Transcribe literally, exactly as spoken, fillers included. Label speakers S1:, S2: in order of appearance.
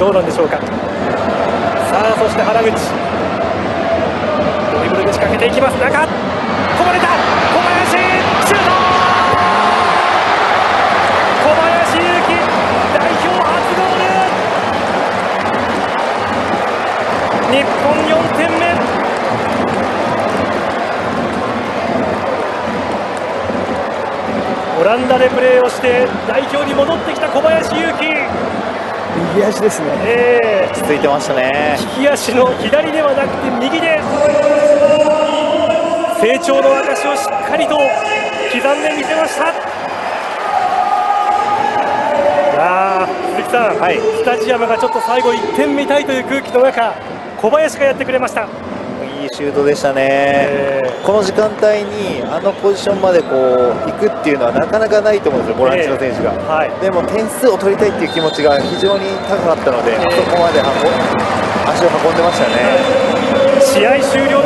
S1: どうなんでしょうか。さあそして原口、ドリブルで仕掛けていきます。中こぼれた、小林シュート、小林勇輝代表初ゴール、日本よんてんめ。オランダでプレーをして代表に戻ってきた小林勇輝、
S2: 右足ですね、
S1: えー、
S2: 落ち着いてましたね。
S1: 利き足の左ではなくて右で成長の証をしっかりと刻んでみせました。あ鈴木さん、はい、スタジアムがちょっと最後いってん見たいという空気の中、小林がやってくれました。
S2: いいシュートでしたね、えー、この時間帯にあのポジションまでこう行くっていうのはなかなかないと思うんですよ、ボランチの選手が、えーはい、でも点数を取りたいっていう気持ちが非常に高かったので、えー、そこまで足を運んでましたね。
S1: 試合終了